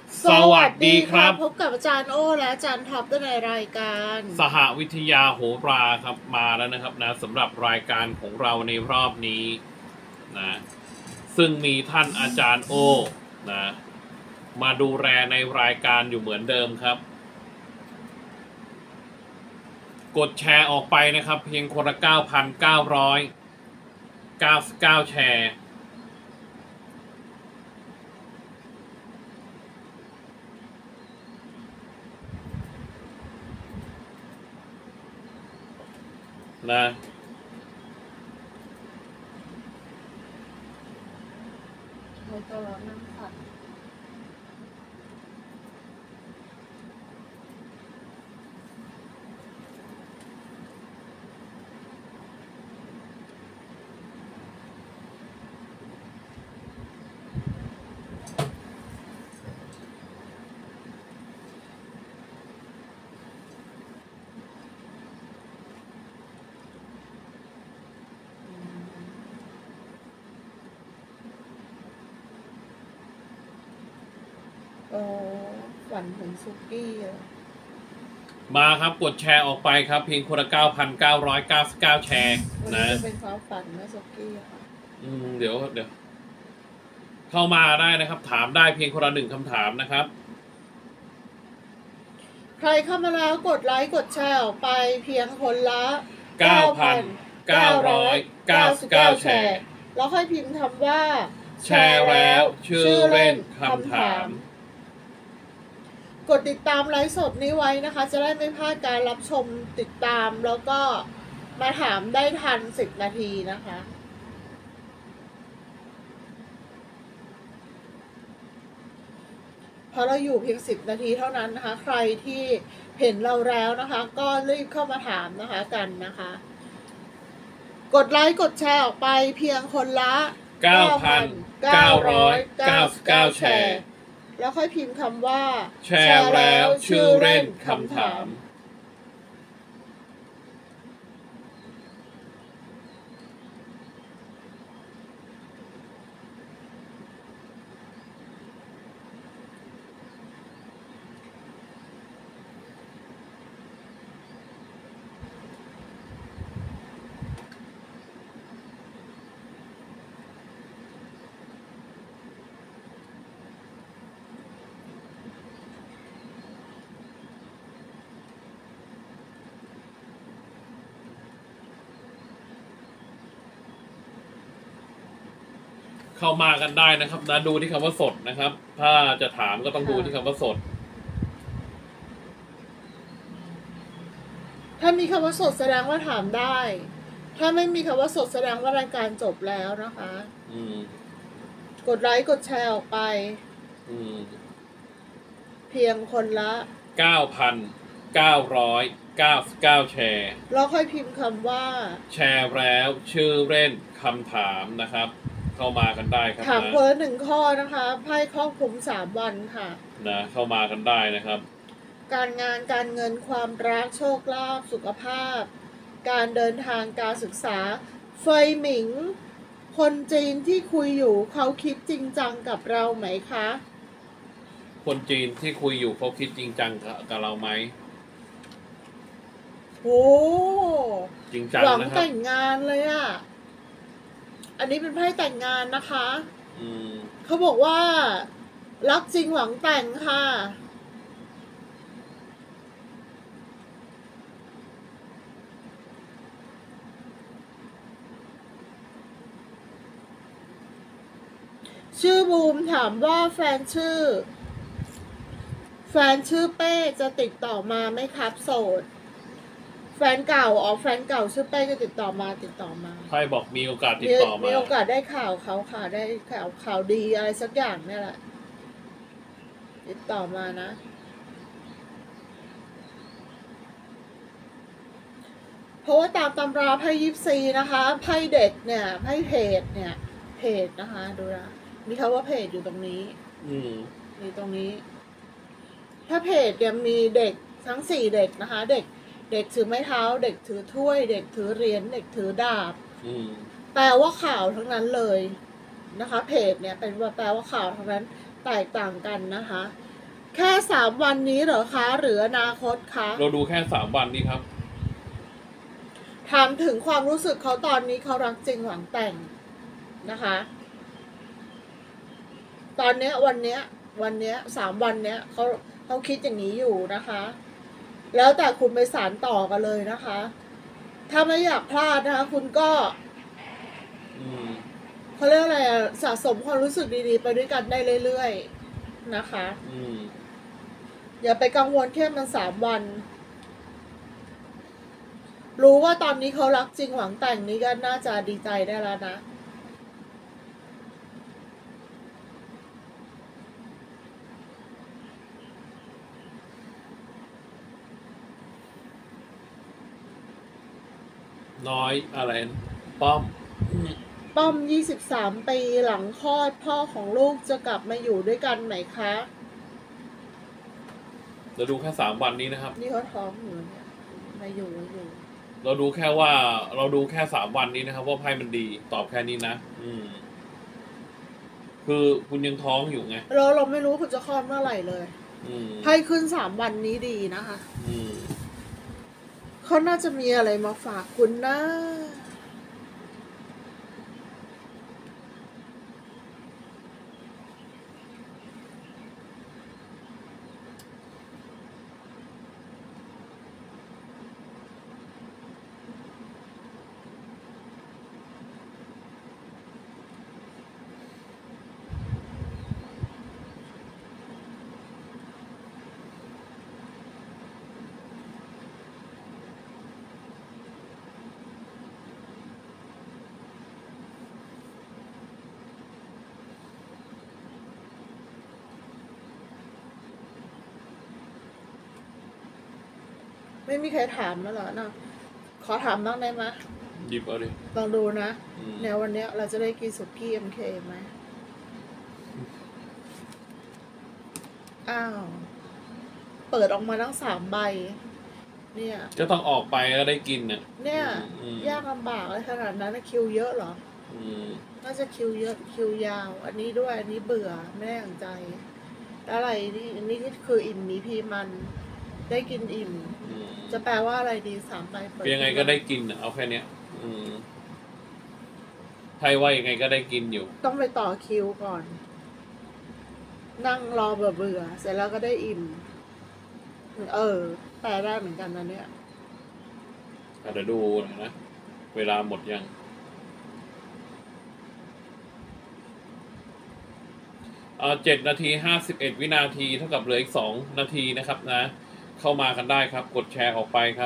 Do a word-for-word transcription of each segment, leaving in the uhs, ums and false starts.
สวัสดีครับพบกับอาจารย์โอ้และอาจารย์ท็อปในรายการสหวิทยาโหราครับมาแล้วนะครับนะสำหรับรายการของเราในรอบนี้นะซึ่งมีท่านอาจารย์โอ้นะมาดูแลในรายการอยู่เหมือนเดิมครับกดแชร์ออกไปนะครับเพียงคนละ เก้าพันเก้าร้อยเก้าสิบเก้า แชร์นะไม่ต้องร้อนน้ำค่ะโอ้ฝันถึงซุกี้อ่ะมาครับกดแชร์ออกไปครับเพียงคนละ เก้าพันเก้าร้อยเก้าสิบเก้า แชร์นะจะเป็นความฝันนะซุกี้ค่ะอืมเดี๋ยวเดี๋ยวเข้ามาได้นะครับถามได้เพียงคนละหนึ่งคำถามนะครับใครเข้ามาแล้วกดไลค์กดแชร์ออกไปเพียงคนละเก้าพันเก้าร้อยเก้าสิบเก้า แชร์แล้วค่อยพิมพ์คำว่าแชร์แล้วชื่อเล่นคำถามกดติดตามไลฟ์สดนี้ไว้นะคะจะได้ไม่พลาดการรับชมติดตามแล้วก็มาถามได้ทันสิบนาทีนะคะเพราะเราอยู่เพียงสิบนาทีเท่านั้นนะคะใครที่เห็นเราแล้วนะคะก็รีบเข้ามาถามนะคะกันนะคะกดไลค์กดแชร์ออกไปเพียงคนละเก้าพันเก้าร้อยเก้าสิบเก้า แชร์แล้วค่อยพิมพ์คำว่าแชร์แล้วชื่อเล่นคำถามเข้ามากันได้นะครับนะดูที่คำว่าสดนะครับถ้าจะถามก็ต้องดูที่คำว่าสดถ้ามีคำว่าสดแสดงว่าถามได้ถ้าไม่มีคำว่าสดแสดงว่ารายการจบแล้วนะคะอืมกดไลค์กดแชร์ออกไปอืมเพียงคนละเก้าพันเก้าร้อยเก้าสิบเก้า แชร์แล้วค่อยพิมพ์คำว่าแชร์แล้วชื่อเล่นคำถามนะครับเข้ามากันได้ครับถามคนละหนึ่งข้อนะคะไพ่ครอบคลุมสามวันค่ะนะเข้ามากันได้นะครับการงานการเงินความรักโชคลาภสุขภาพการเดินทางการศึกษาเฟยหมิงคนจีนที่คุยอยู่เขาคิดจริงจังกับเราไหมคะคนจีนที่คุยอยู่เขาคิดจริงจังกับเราไหมโอ้จริงจังหวังนะครับแต่งงานเลยอ่ะอันนี้เป็นไพ่แต่งงานนะคะอืมเขาบอกว่ารักจริงหวังแต่งค่ะชื่อบูมถามว่าแฟนชื่อแฟนชื่อเป้จะติดต่อมาไหมครับโสดแฟนเก่าอ๋อแฟนเก่าชื่อเป้จะติดต่อมาติดต่อมาไพ่บอกมีโอกาสติดต่อมามีโอกาสได้ข่าวเขาค่ะได้ข่าวข่าวดีอะไรสักอย่างนี่แหละติดต่อมานะเพราะว่าตามตำราไพ่ยิปซีนะคะไพ่เด็กเนี่ยไพ่เพจเนี่ยเพจนะคะดูนะมีคำว่าเพจอยู่ตรงนี้อืมมีตรงนี้ถ้าเพจเนี่ยมีเด็กทั้งสี่เด็กนะคะเด็กเด็กถือไม้เท้าเด็กถือถ้วยเด็กถือเหรียญเด็กถือดาบแปลว่าข่าวทั้งนั้นเลยนะคะเพจเนี่ยเป็นว่าแปลว่าข่าวทั้งนั้นแตกต่างกันนะคะแค่สามวันนี้เหรอคะหรืออนาคตคะเราดูแค่สามวันนี้ครับถามถึงความรู้สึกเขาตอนนี้เขารักจริงหวังแต่งนะคะ ตอนเนี้ยวันเนี้ยวันเนี้ยสามวันเนี้ยเขาเขาคิดอย่างนี้อยู่นะคะ แล้วแต่คุณไปสานต่อกันเลยนะคะ ถ้าไม่อยากพลาดนะคะ คุณก็อืมเขาเรียกอะไรอะสะสมความรู้สึกดีๆไปด้วยกันได้เรื่อยๆนะคะอืมอย่าไปกังวลแค่มันสามวัน รู้ว่าตอนนี้เขารักจริงหวังแต่งนี้ก็น่าจะดีใจได้แล้วนะน้อยอะไรป้อมป้อมยี่สิบสามปีหลังคลอดพ่อของลูกจะกลับมาอยู่ด้วยกันไหมคะเราดูแค่สามวันนี้นะครับนี่เขาท้องอยู่เนี่ยมาอยู่มาอยู่เราดูแค่ว่า เราดูแค่สามวันนี้นะครับว่าไพ่มันดีตอบแค่นี้นะอืม คือคุณยังท้องอยู่ไงเราเราไม่รู้คุณจะคลอดเมื่อไหร่เลยอืมไพ่ขึ้นสามวันนี้ดีนะคะอืมเขาน่าจะมีอะไรมาฝากคุณนะ ไม่มีใครถามแล้วเหรอนะขอถามบ้างได้ไหมหยิบเอาดิลองดูนะอืมแนววันเนี้ยเราจะได้กินสุกี้เอ็มเคไหมอ้าว เปิดออกมาทั้งสามใบ เนี่ยก็ต้องออกไปก็ได้กินเนี่ยเนี่ยอืมยากลำบากเลยขนาดนั้นนะคิวเยอะเหรออืมน่าจะคิวเยอะคิวยาว อันนี้ด้วย อันนี้เบื่อไม่ได้อย่างใจ อะไรนี่อันนี้คืออิ่มมีพีมัน ได้กินอิ่มอืมจะแปลว่าอะไรดีสามใบเปิดยังไงก็ได้กินน่ะเอาแค่เนี้ย อืมไพ่ว่ายังไงก็ได้กินอยู่ต้องไปต่อคิวก่อน นั่งรอเบื่อเบื่อเสร็จแล้วก็ได้อิ่ม เออ แปลได้เหมือนกันนะเนี่ยเดี๋ยวดูหน่อยนะ เวลาหมดยังเออเจ็ดนาทีห้าสิบเอ็ดวินาทีเท่ากับเหลืออีกสองนาทีนะครับนะ เข้ามากันได้ครับ กดแชร์ออกไปครับ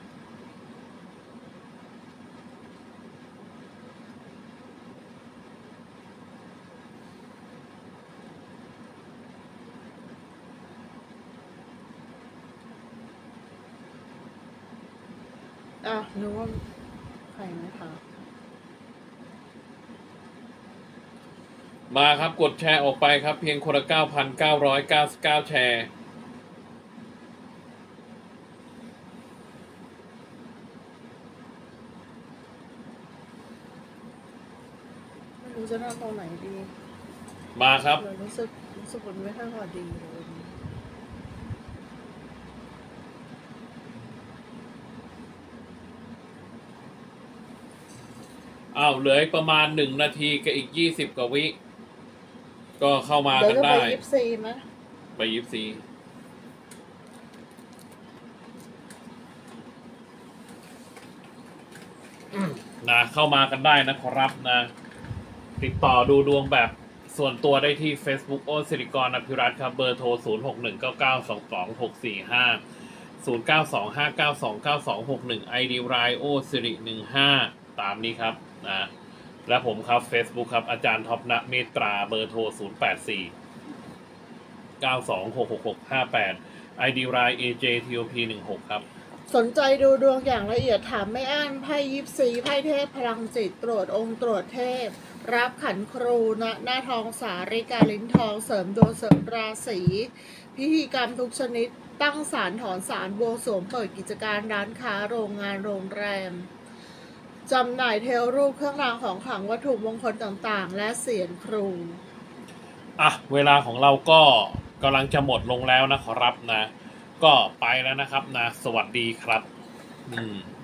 อ่ะนึกว่าใครไหมคะมาครับกดแชร์ออกไปครับ เพียงคนละเก้าพันเก้าร้อยเก้าสิบเก้าแชร์ไม่รู้จะนั่งตรงไหนดีมาครับเลยรู้สึกรู้สึกมันไม่ค่อยพอดีเลยวันนี้อ้าวเหลืออีกประมาณหนึ่งนาทีกับอีกยี่สิบกว่าวิ ก็เข้ามาเดี๋ยวกันจะไปได้ยิปซีไหมไปยิปซีนะเข้ามากันได้นะครับนะ ติดต่อดูดวงแบบส่วนตัวได้ที่ Facebook โอสิริกรอภิรัตน์ครับ เบอร์โทร ศูนย์ หก หนึ่ง เก้า เก้า สอง สอง หก สี่ ห้า ศูนย์ เก้า สอง ห้า เก้า สอง เก้า สอง หก หนึ่ง ไอ ดี รายโอสิริหนึ่งห้า ตามนี้ครับนะ และผมครับ Facebook ครับ อาจารย์ท็อปณเมตรา เบอร์โทร ศูนย์ แปด สี่ เก้า สอง หก หก หก ห้า แปด ไอ ดี ราย เอ เจ ที โอ พี หนึ่งหก ครับสนใจดูดวงอย่างละเอียดถามไม่อั้นไพ่ยิปซีไพ่เทพพลังจิตตรวจองค์ตรวจเทพ รับขันครูณหน้าทองสาริกาลิ้นทองเสริมดวงเสริมราศีพิธีกรรมทุกชนิด ตั้งศาลถอนศาลบวงสรวงเปิดกิจการร้านค้าโรงงานโรงแรมจำหน่ายเทวรูปเครื่องรางของขลังวัตถุมงคลต่างๆ และเสียญครูอ่ะ เวลาของเราก็กำลังจะหมดลงแล้วนะขอรับนะก็ไปแล้วนะครับนะสวัสดีครับอืม